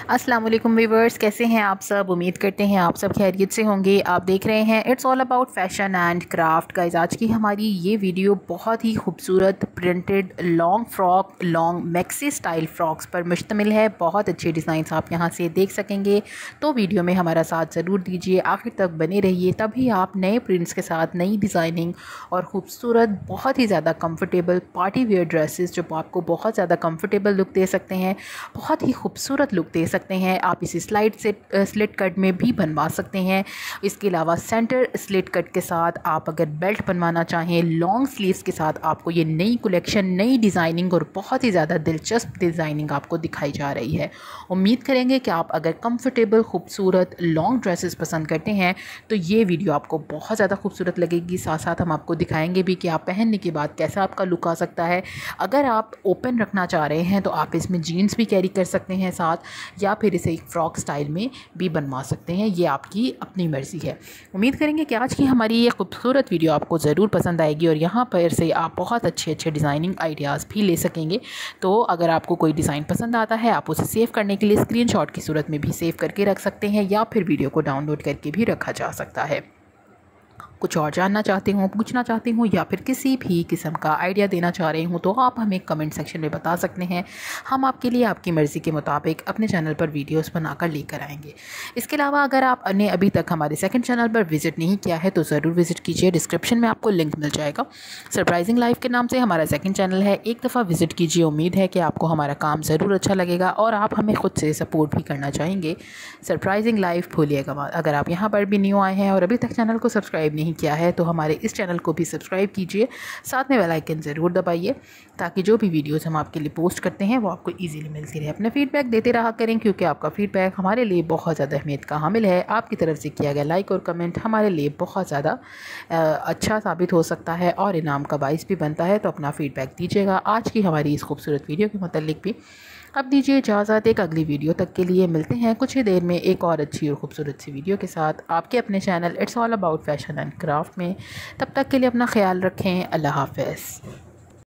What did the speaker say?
अस्सलाम वालेकुम व्यूवर्स, कैसे हैं आप सब। उम्मीद करते हैं आप सब खैरियत से होंगे। आप देख रहे हैं it's all about fashion and craft. Guys, आज की हमारी ये वीडियो बहुत ही खूबसूरत printed long frock, long maxi style frocks पर मुश्तमिल है। बहुत अच्छे डिज़ाइंस आप यहाँ से देख सकेंगे, तो वीडियो में हमारा साथ ज़रूर दीजिए, आखिर तक बने रहिए, तभी आप नए प्रिंट्स के साथ नई डिज़ाइनिंग और ख़ूबसूरत बहुत ही ज़्यादा कम्फर्टेबल पार्टी वेयर ड्रेसेस जो आपको बहुत ज़्यादा कम्फर्टेबल लुक दे सकते हैं, बहुत ही खूबसूरत लुक दे सकते हैं। आप इसे स्लिट कट में भी बनवा सकते हैं। इसके अलावा सेंटर स्लिट कट के साथ आप अगर बेल्ट बनवाना चाहें लॉन्ग स्लीव्स के साथ, आपको ये नई कलेक्शन, नई डिज़ाइनिंग और बहुत ही ज़्यादा दिलचस्प डिज़ाइनिंग आपको दिखाई जा रही है। उम्मीद करेंगे कि आप अगर कंफर्टेबल खूबसूरत लॉन्ग ड्रेसेस पसंद करते हैं तो ये वीडियो आपको बहुत ज़्यादा खूबसूरत लगेगी। साथ साथ हम आपको दिखाएंगे भी कि आप पहनने के बाद कैसा आपका लुक आ सकता है। अगर आप ओपन रखना चाह रहे हैं तो आप इसमें जीन्स भी कैरी कर सकते हैं साथ, या फिर इसे एक फ़्रॉक स्टाइल में भी बनवा सकते हैं। ये आपकी अपनी मर्ज़ी है। उम्मीद करेंगे कि आज की हमारी ये खूबसूरत वीडियो आपको ज़रूर पसंद आएगी और यहाँ पर से आप बहुत अच्छे अच्छे डिज़ाइनिंग आइडियाज़ भी ले सकेंगे। तो अगर आपको कोई डिज़ाइन पसंद आता है, आप उसे सेव करने के लिए स्क्रीनशॉट की सूरत में भी सेव करके रख सकते हैं, या फिर वीडियो को डाउनलोड करके भी रखा जा सकता है। कुछ और जानना चाहते हो, पूछना चाहते हो, या फिर किसी भी किस्म का आइडिया देना चाह रहे हो तो आप हमें कमेंट सेक्शन में बता सकते हैं। हम आपके लिए आपकी मर्ज़ी के मुताबिक अपने चैनल पर वीडियोस बनाकर लेकर आएंगे। इसके अलावा अगर आपने अभी तक हमारे सेकंड चैनल पर विज़िट नहीं किया है तो ज़रूर विज़िट कीजिए। डिस्क्रिप्शन में आपको लिंक मिल जाएगा। सरप्राइजिंग लाइफ के नाम से हमारा सेकंड चैनल है, एक दफ़ा विज़िट कीजिए। उम्मीद है कि आपको हमारा काम ज़रूर अच्छा लगेगा और आप हमें ख़ुद से सपोर्ट भी करना चाहेंगे। सरप्राइजिंग लाइफ भूलिएगा। अगर आप यहाँ पर भी न्यू आए हैं और अभी तक चैनल को सब्सक्राइब नहीं किया है तो हमारे इस चैनल को भी सब्सक्राइब कीजिए, साथ में बेल आइकन ज़रूर दबाइए ताकि जो भी वीडियोस हम आपके लिए पोस्ट करते हैं वो आपको इजीली मिलती रहे। अपना फीडबैक देते रहा करें, क्योंकि आपका फीडबैक हमारे लिए बहुत ज़्यादा अहमियत का हामिल है। आपकी तरफ से किया गया लाइक और कमेंट हमारे लिए बहुत ज़्यादा अच्छा साबित हो सकता है और इनाम का बाइस भी बनता है। तो अपना फीडबैक दीजिएगा। आज की हमारी इस खूबसूरत वीडियो के मुतालिक भी अब दीजिए इजाज़त। एक अगली वीडियो तक के लिए मिलते हैं कुछ ही देर में एक और अच्छी और खूबसूरत सी वीडियो के साथ आपके अपने channel it's all about fashion and craft में। तब तक के लिए अपना ख्याल रखें। अल्लाह हाफ़िज़।